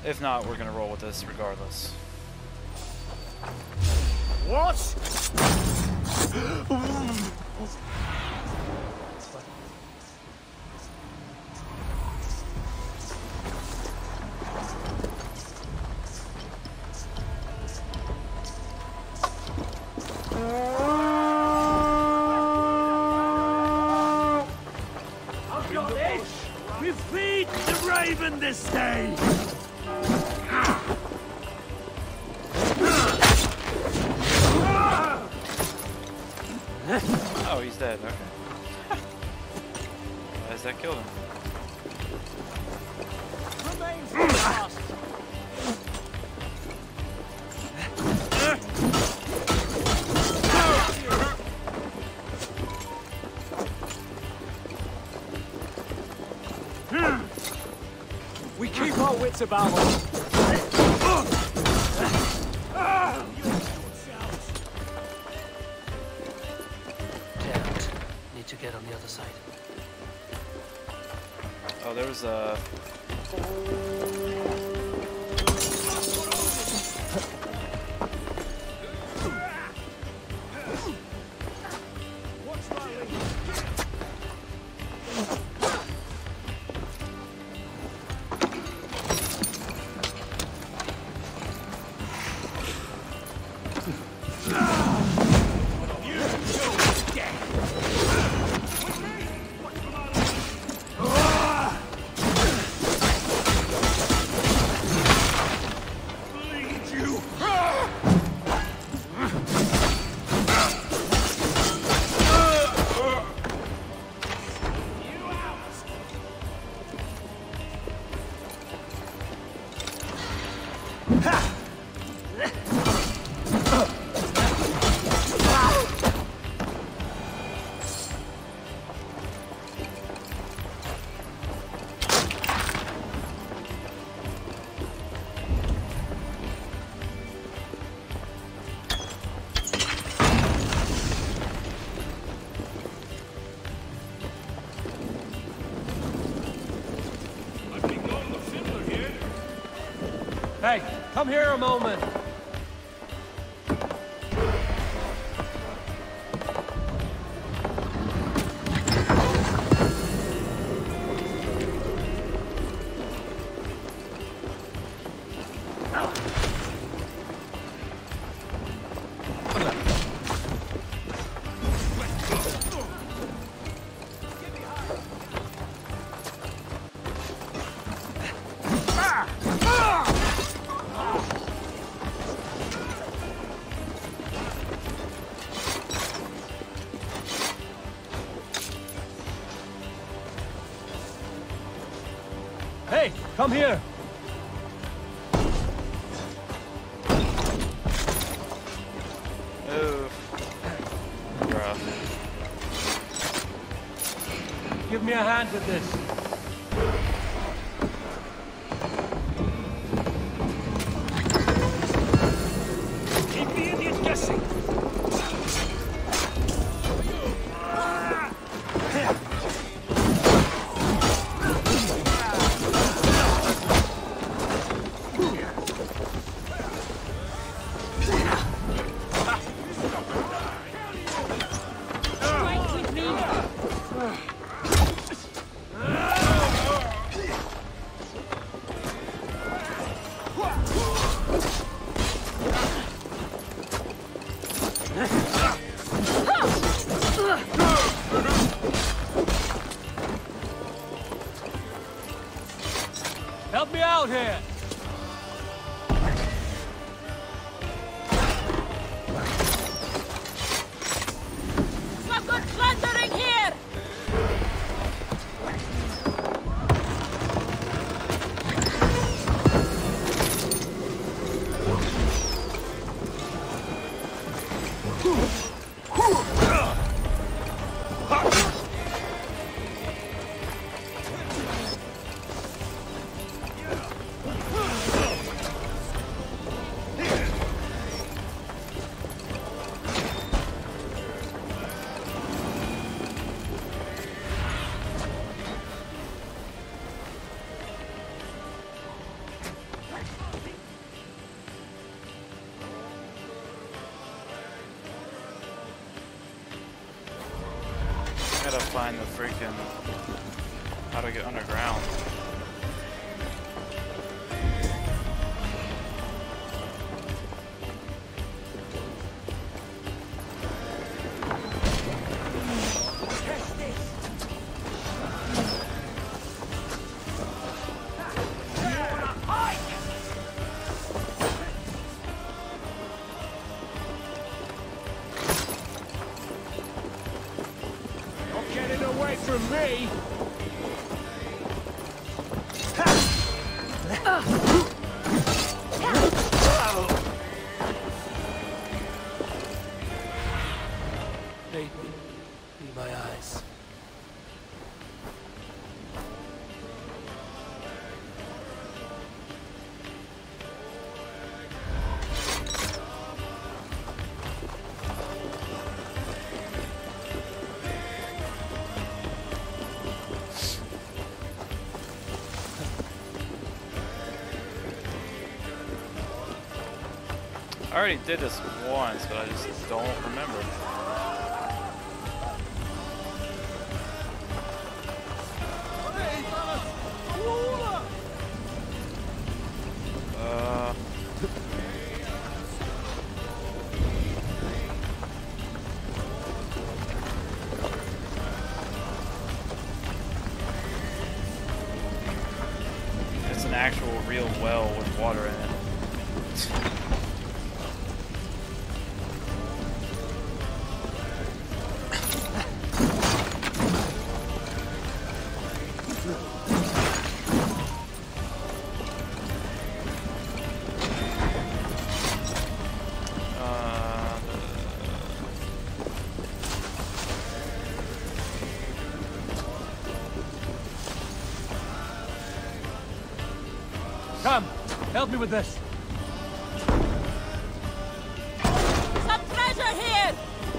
If not, we're gonna roll with this regardless. What? I've got this! We feed the raven this day! Oh, he's dead. Okay. As that killed him. Remains fast. We keep our wits about us. Need to get on the other side. Oh, there was a... Hey, come here a moment. Hey, come here. Oh. Bruh. Give me a hand with this. Keep the Indians guessing. Help me out here! Some good plundering here! gotta find the freaking how to get underground. From me! Aid me. Be my eyes. I already did this once, but I just don't remember. It's an actual real well with water in it. Come, help me with this. Some treasure here!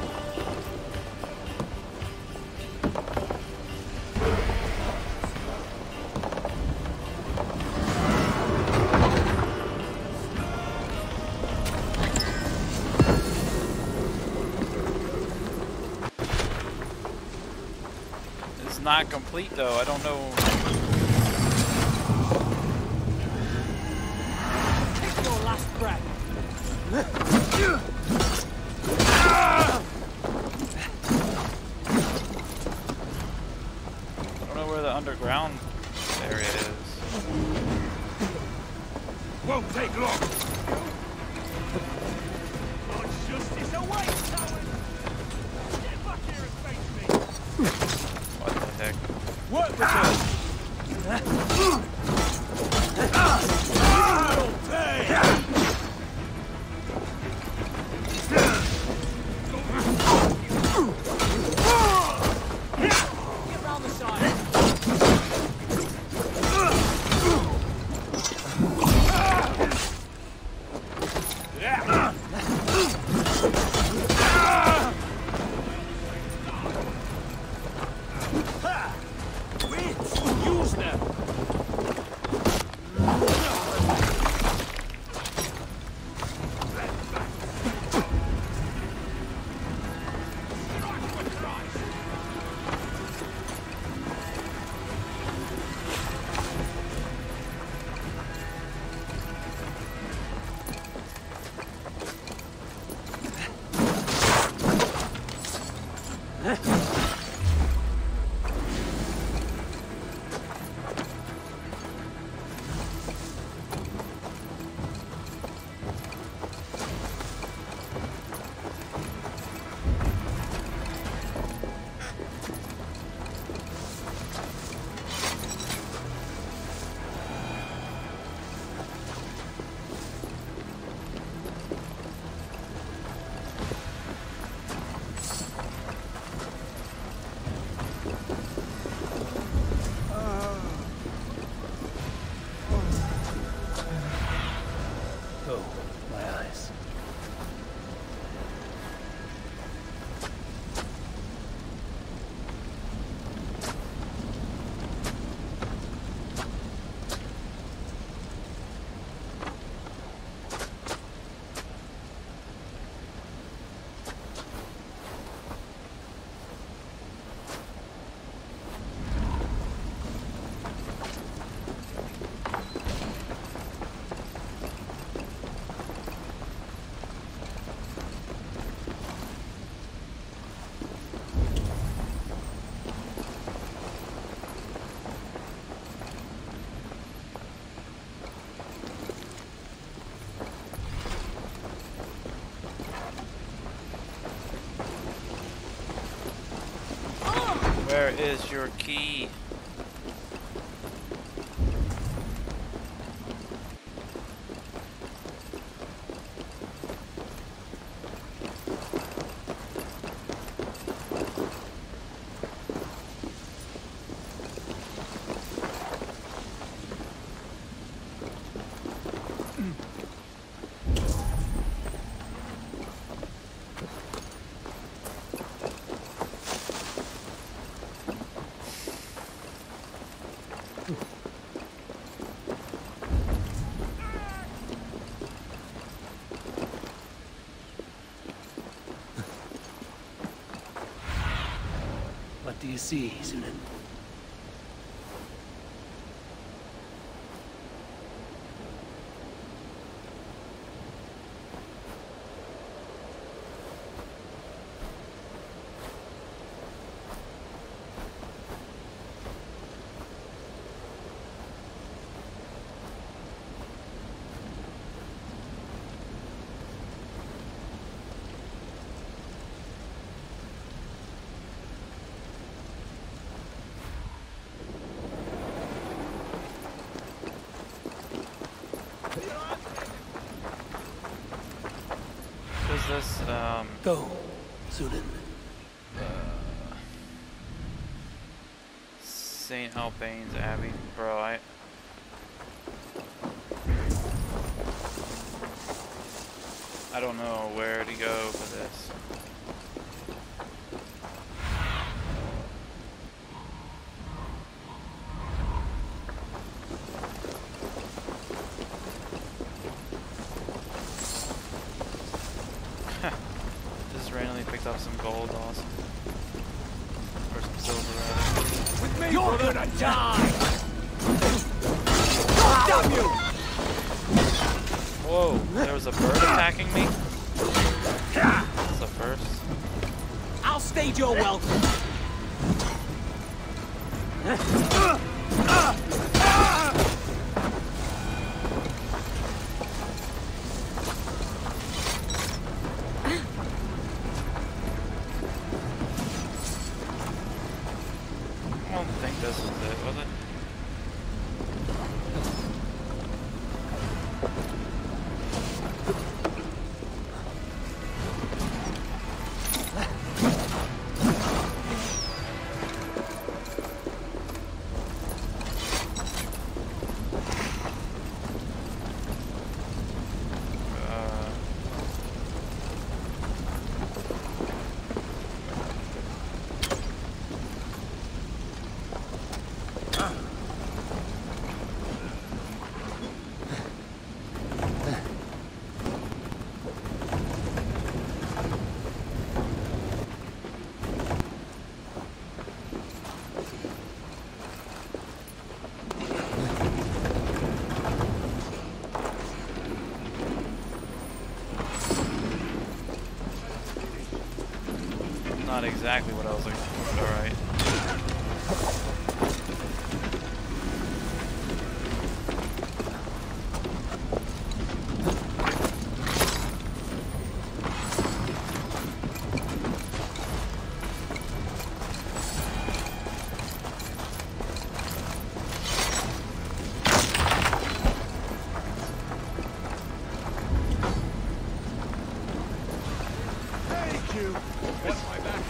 It's not complete though, I don't know. I don't know where the underground area is. Won't take long. God's justice awaits, coward! Get back here and face me! What the heck? Work with her! You'll pay! Use them! Where is your key? What do you see, Sunan? Is this, Go, Sunan. St. Albane's Abbey? Bro, I don't know where to go for this. Just randomly picked up some gold, awesome. Or some silver, rather. With me, you're gonna die! Damn you! Whoa, there was a bird attacking me? That's the first. I'll stage your welcome. I don't think this is it, was it? Not exactly what I was looking for, but alright. Thank you. What's my back?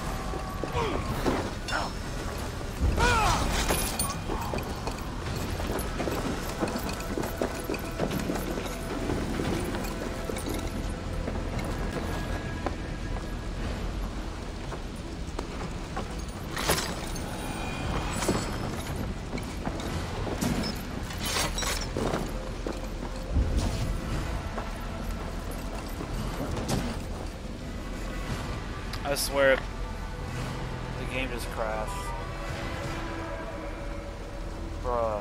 I swear, the game just crashed. Bruh.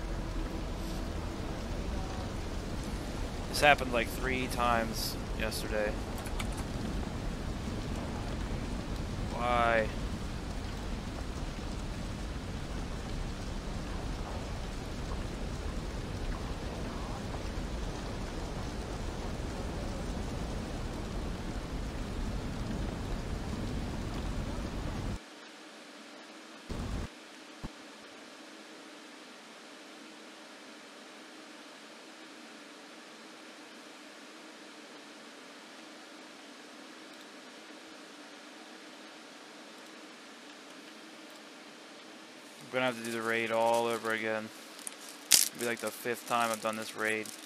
This happened like 3 times yesterday. Why? We're gonna have to do the raid all over again. It'll be like the 5th time I've done this raid.